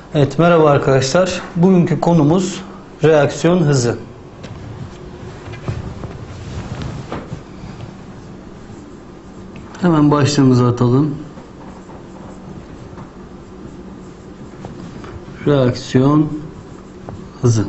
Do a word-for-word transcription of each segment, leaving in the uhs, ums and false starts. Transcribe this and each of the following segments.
Evet, merhaba arkadaşlar. Bugünkü konumuz reaksiyon hızı. Hemen başlığımızı atalım. Reaksiyon hızı.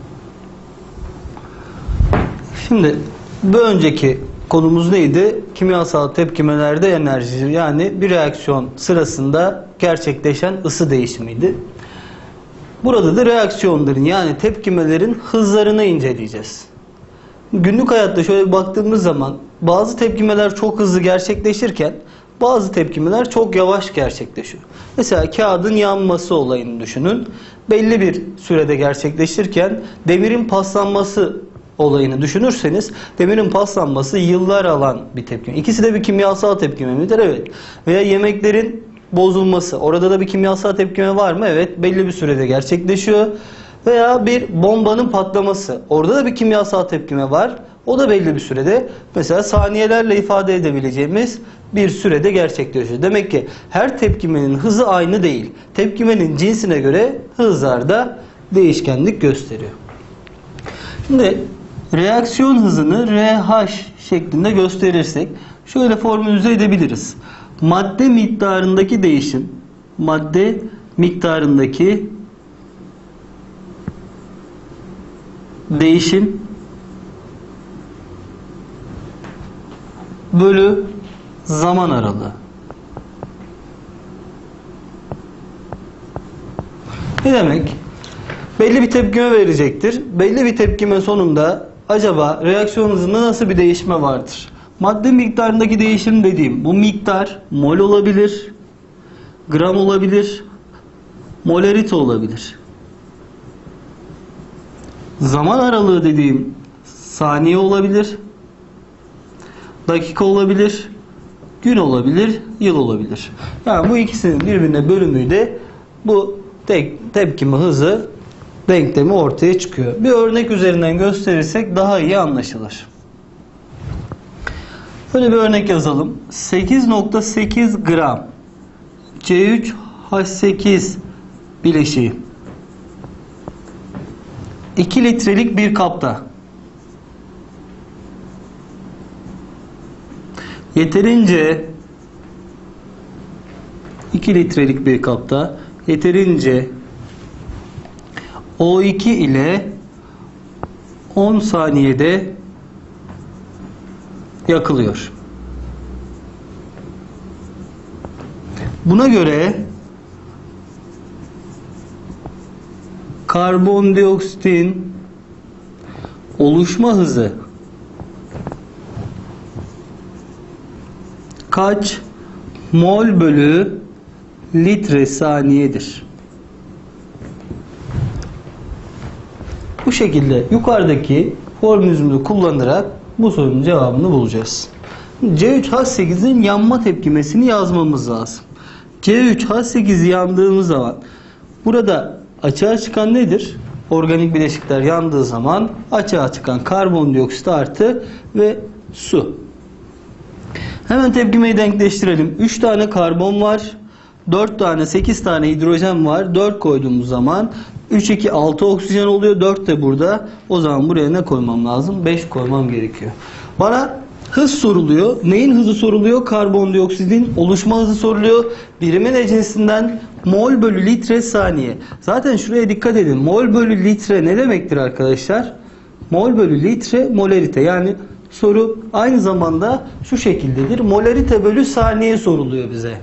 Şimdi bir önceki konumuz neydi? Kimyasal tepkimelerde enerji, yani bir reaksiyon sırasında gerçekleşen ısı değişimiydi. Burada da reaksiyonların, yani tepkimelerin hızlarını inceleyeceğiz. Günlük hayatta şöyle baktığımız zaman bazı tepkimeler çok hızlı gerçekleşirken bazı tepkimeler çok yavaş gerçekleşiyor. Mesela kağıdın yanması olayını düşünün. Belli bir sürede gerçekleşirken demirin paslanması olayını düşünürseniz demirin paslanması yıllar alan bir tepkime. İkisi de bir kimyasal tepkime midir? Evet. Veya yemeklerin bozulması. Orada da bir kimyasal tepkime var mı? Evet. Belli bir sürede gerçekleşiyor. Veya bir bombanın patlaması. Orada da bir kimyasal tepkime var. O da belli bir sürede, mesela saniyelerle ifade edebileceğimiz bir sürede gerçekleşiyor. Demek ki her tepkimenin hızı aynı değil. Tepkimenin cinsine göre hızlarda değişkenlik gösteriyor. Şimdi reaksiyon hızını R H şeklinde gösterirsek şöyle formülize edebiliriz. Madde miktarındaki değişim, madde miktarındaki değişim bölü zaman aralığı. Ne demek? Belli bir tepkime verecektir. Belli bir tepkime sonunda acaba reaksiyon hızında nasıl bir değişme vardır? Madde miktarındaki değişim dediğim bu miktar mol olabilir, gram olabilir, molarite olabilir. Zaman aralığı dediğim saniye olabilir, dakika olabilir, gün olabilir, yıl olabilir. Yani bu ikisinin birbirine bölümü de bu tek tepkime hızı denklemi ortaya çıkıyor. Bir örnek üzerinden gösterirsek daha iyi anlaşılır. Böyle bir örnek yazalım. sekiz nokta sekiz gram C üç H sekiz bileşiği iki litrelik bir kapta yeterince iki litrelik bir kapta yeterince O iki ile on saniyede yakılıyor. Buna göre karbondioksitin oluşma hızı kaç mol bölü litre saniyedir? Bu şekilde yukarıdaki formülümüzü kullanarak bu sorunun cevabını bulacağız. C üç H sekizin yanma tepkimesini yazmamız lazım. C üç H sekiz yandığımız zaman burada açığa çıkan nedir? Organik bileşikler yandığı zaman açığa çıkan karbondioksit artı ve su. Hemen tepkimeyi denkleştirelim. üç tane karbon var. dört tane, sekiz tane hidrojen var. dört koyduğumuz zaman üç, iki, altı oksijen oluyor. dört de burada. O zaman buraya ne koymam lazım? beş koymam gerekiyor. Bana hız soruluyor. Neyin hızı soruluyor? Karbondioksitin oluşma hızı soruluyor. Birimi ne cinsinden? Mol bölü litre saniye. Zaten şuraya dikkat edin. Mol bölü litre ne demektir arkadaşlar? Mol bölü litre molarite. Yani soru aynı zamanda şu şekildedir. Molarite bölü saniye soruluyor bize.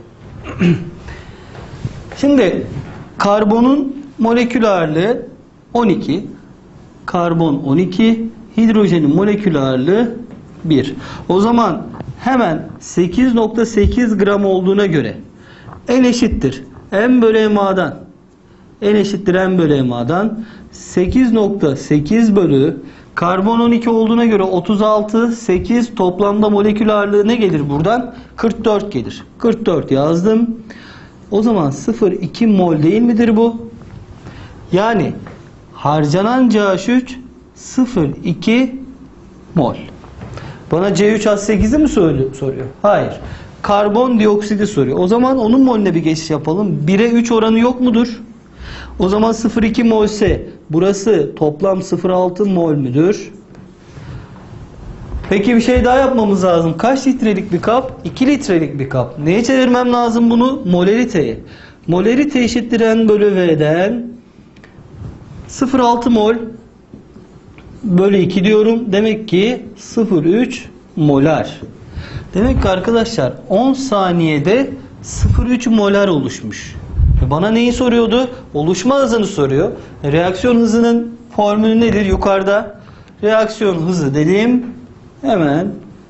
Şimdi karbonun molekül ağırlığı on iki. Karbon on iki. Hidrojenin molekül ağırlığı bir. O zaman hemen sekiz nokta sekiz gram olduğuna göre N eşittir M bölü M A'dan N eşittir M bölü M A'dan sekiz nokta sekiz bölü karbon on iki olduğuna göre otuz altı, sekiz toplamda molekül ağırlığı ne gelir buradan? kırk dört gelir. kırk dört yazdım. O zaman sıfır virgül iki mol değil midir bu? Yani harcanan C H üç sıfır virgül iki mol. Bana C üç H sekiz'i mi soruyor? Hayır. Karbondioksidi soruyor. O zaman onun molüne bir geçiş yapalım. bire üç oranı yok mudur? O zaman sıfır virgül iki mol ise burası toplam sıfır virgül altı mol müdür? Peki bir şey daha yapmamız lazım. Kaç litrelik bir kap? iki litrelik bir kap. Neye çevirmem lazım bunu? Molariteye. Molarite eşittir N bölü V'den sıfır virgül altı mol bölü iki diyorum. Demek ki sıfır virgül üç molar. Demek ki arkadaşlar on saniyede sıfır virgül üç molar oluşmuş. Bana neyi soruyordu? Oluşma hızını soruyor. Reaksiyon hızının formülü nedir? Yukarıda. Reaksiyon hızı dediğim hemen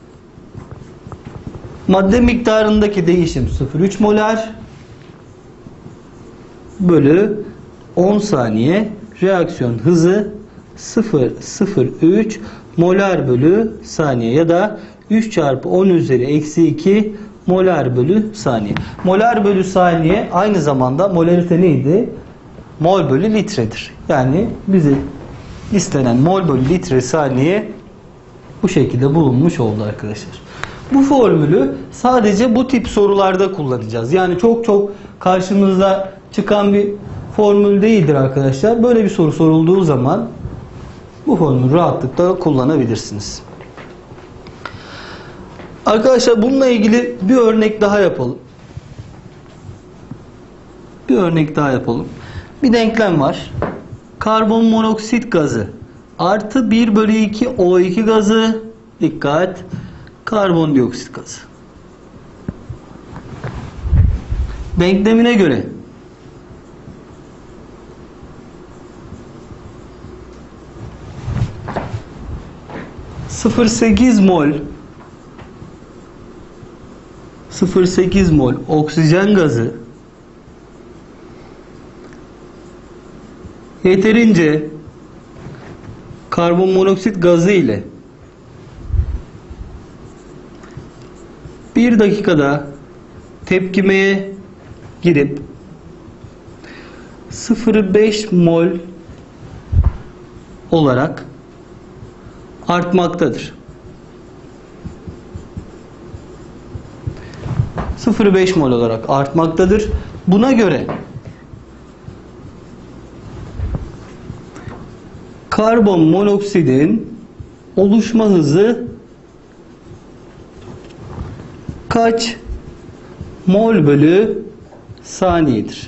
madde miktarındaki değişim sıfır virgül üç molar bölü on saniye, reaksiyon hızı sıfır virgül sıfır üç molar bölü saniye ya da üç çarpı on üzeri eksi iki molar bölü saniye. Molar bölü saniye aynı zamanda molarite neydi? Mol bölü litredir. Yani bize istenen mol bölü litre saniye bu şekilde bulunmuş oldu arkadaşlar. Bu formülü sadece bu tip sorularda kullanacağız. Yani çok çok karşımıza çıkan bir formül değildir arkadaşlar. Böyle bir soru sorulduğu zaman bu formülü rahatlıkla kullanabilirsiniz. Arkadaşlar bununla ilgili bir örnek daha yapalım. Bir örnek daha yapalım. Bir denklem var. Karbon monoksit gazı artı bir bölü iki O iki gazı, dikkat, karbondioksit gazı. Denklemine göre sıfır virgül sekiz mol sıfır virgül sekiz mol oksijen gazı yeterince karbon monoksit gazı ile bir dakikada tepkimeye girip sıfır virgül beş mol olarak artmaktadır. sıfır virgül beş mol olarak artmaktadır. Buna göre karbon monoksidin oluşma hızı kaç mol bölü saniyedir?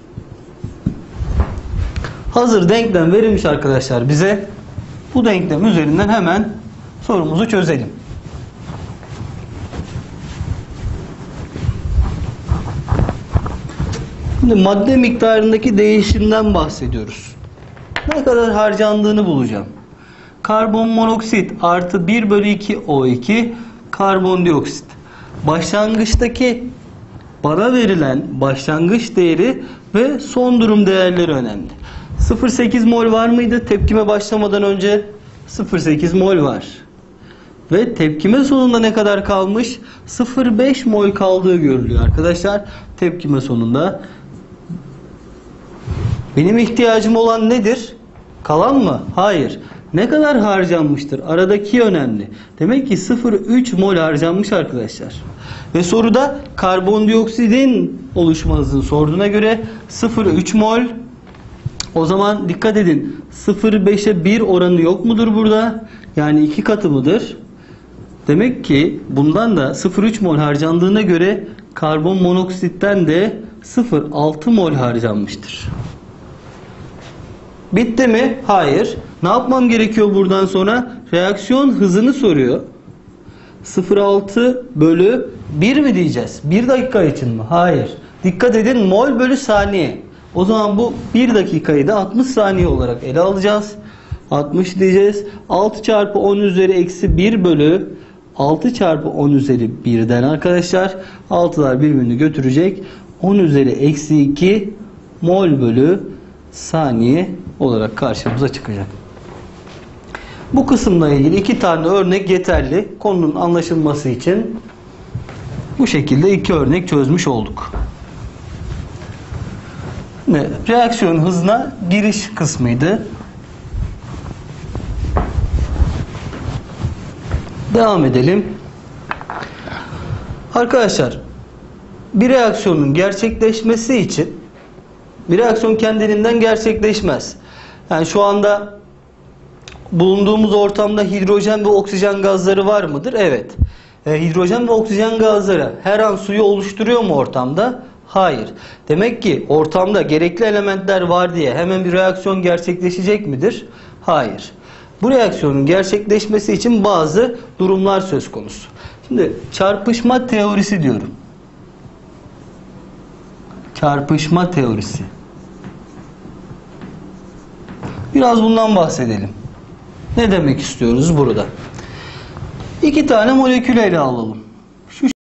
Hazır denklem verilmiş arkadaşlar bize. Bu denklem üzerinden hemen sorumuzu çözelim. Şimdi madde miktarındaki değişimden bahsediyoruz. Ne kadar harcandığını bulacağım. Karbon monoksit artı bir bölü iki O iki karbondioksit. Başlangıçtaki bana verilen başlangıç değeri ve son durum değerleri önemli. sıfır virgül sekiz mol var mıydı tepkime başlamadan önce? sıfır virgül sekiz mol var. Ve tepkime sonunda ne kadar kalmış? sıfır virgül beş mol kaldığı görülüyor arkadaşlar. Tepkime sonunda. Benim ihtiyacım olan nedir? Kalan mı? Hayır. Ne kadar harcanmıştır? Aradaki önemli. Demek ki sıfır virgül üç mol harcanmış arkadaşlar. Ve soruda karbondioksidin oluşma hızını sorduğuna göre sıfır virgül üç mol. O zaman dikkat edin. sıfır virgül beşe bir oranı yok mudur burada? Yani iki katı mıdır? Demek ki bundan da sıfır virgül üç mol harcandığına göre karbon monoksitten de sıfır virgül altı mol harcanmıştır. Bitti mi? Hayır. Ne yapmam gerekiyor buradan sonra? Reaksiyon hızını soruyor. sıfır virgül altı bölü bir mi diyeceğiz? bir dakika için mi? Hayır. Dikkat edin, mol bölü saniye. O zaman bu bir dakikayı da altmış saniye olarak ele alacağız. altmış diyeceğiz. altı çarpı on üzeri eksi bir bölü altı çarpı on üzeri birden arkadaşlar. altılar birbirini götürecek. on üzeri eksi iki mol bölü saniye olarak karşımıza çıkacak. Bu kısımla ilgili iki tane örnek yeterli. Konunun anlaşılması için bu şekilde iki örnek çözmüş olduk. Şimdi, reaksiyon hızına giriş kısmıydı. Devam edelim. Arkadaşlar, bir reaksiyonun gerçekleşmesi için Bir reaksiyon kendiliğinden gerçekleşmez. Yani şu anda bulunduğumuz ortamda hidrojen ve oksijen gazları var mıdır? Evet. E, hidrojen ve oksijen gazları her an suyu oluşturuyor mu ortamda? Hayır. Demek ki ortamda gerekli elementler var diye hemen bir reaksiyon gerçekleşecek midir? Hayır. Bu reaksiyonun gerçekleşmesi için bazı durumlar söz konusu. Şimdi çarpışma teorisi diyorum. Çarpışma teorisi. Biraz bundan bahsedelim. Ne demek istiyoruz burada? İki tane molekül ele alalım.